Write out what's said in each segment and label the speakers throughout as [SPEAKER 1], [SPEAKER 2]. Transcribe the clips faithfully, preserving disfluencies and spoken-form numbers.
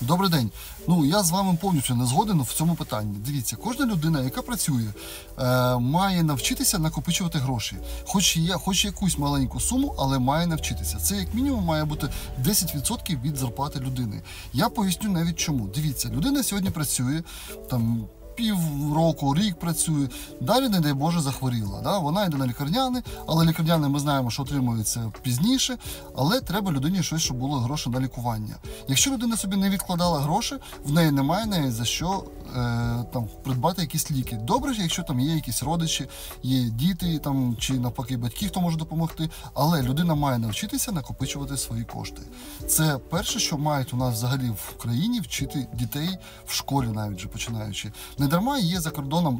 [SPEAKER 1] Добрий день. Ну, я з вами повністю не згоден в цьому питанні. Дивіться, кожна людина, яка працює, е, має навчитися накопичувати гроші. Хоч є, хоч якусь маленьку суму, але має навчитися. Це як мінімум має бути десять відсотків від зарплати людини. Я поясню навіть чому. Дивіться, людина сьогодні працює, там, півроку, рік працює, далі, не дай Боже, захворіла. Да? Вона йде на лікарняне, але лікарняне ми знаємо, що отримується пізніше, але треба людині щось, щоб було гроші на лікування. Якщо людина собі не відкладала гроші, в неї немає навіть за що е, там, придбати якісь ліки. Добре, якщо там є якісь родичі, є діти, там, чи навпаки батьки, хто може допомогти, але людина має навчитися накопичувати свої кошти. Це перше, що мають у нас взагалі в країні вчити дітей в школі, навіть вже починаючи. Не дарма є за кордоном,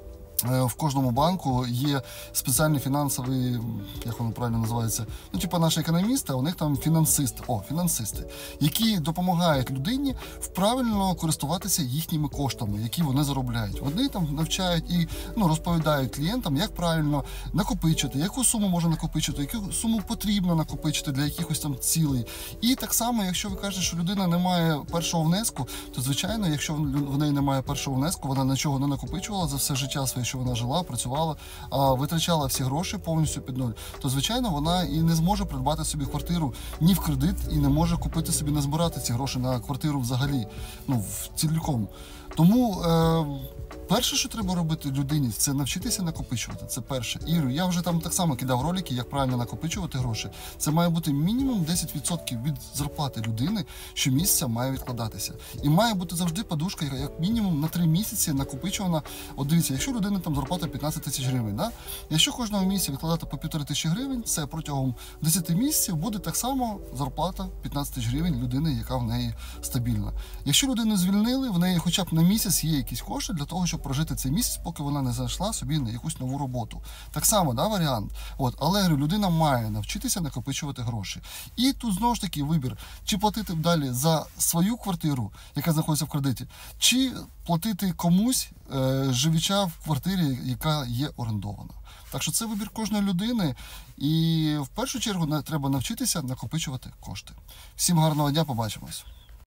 [SPEAKER 1] в кожному банку є спеціальні фінансові, як воно правильно називається, ну, типу наші економісти, а у них там фінансисти, о, фінансисти, які допомагають людині правильно користуватися їхніми коштами, які вони заробляють. Вони там навчають і ну, розповідають клієнтам, як правильно накопичити, яку суму можна накопичити, яку суму потрібно накопичити для якихось там цілей. І так само, якщо ви кажете, що людина не має першого внеску, то, звичайно, якщо в неї немає першого внеску, вона нічого не накопичувала за все життя своє, що вона жила, працювала, а витрачала всі гроші повністю під нуль, то, звичайно, вона і не зможе придбати собі квартиру ні в кредит, і не може купити собі, не збирати ці гроші на квартиру взагалі, ну, в цілком. Тому е, перше, що треба робити людині, це навчитися накопичувати. Це перше. Іру, я вже там так само кидав ролики, як правильно накопичувати гроші. Це має бути мінімум десять відсотків від зарплати людини, щомісяця має відкладатися. І має бути завжди подушка, як мінімум на три місяці накопичувана. От дивіться, якщо людина там зарплата п'ятнадцять тисяч гривень, да? Якщо кожного місяця відкладати по півтори тисячі гривень, це протягом десяти місяців буде так само зарплата п'ятнадцять тисяч гривень людини, яка в неї стабільна. Якщо людину звільнили, в неї хоча б на місяць є якісь кошти для того, щоб прожити цей місяць, поки вона не знайшла собі на якусь нову роботу. Так само, да, варіант. От, але людина має навчитися накопичувати гроші. І тут знову ж таки вибір, чи платити далі за свою квартиру, яка знаходиться в кредиті, чи платити комусь, е, живуча в квартирі, яка є орендована. Так що це вибір кожної людини, і в першу чергу треба навчитися накопичувати кошти. Всім гарного дня, побачимось!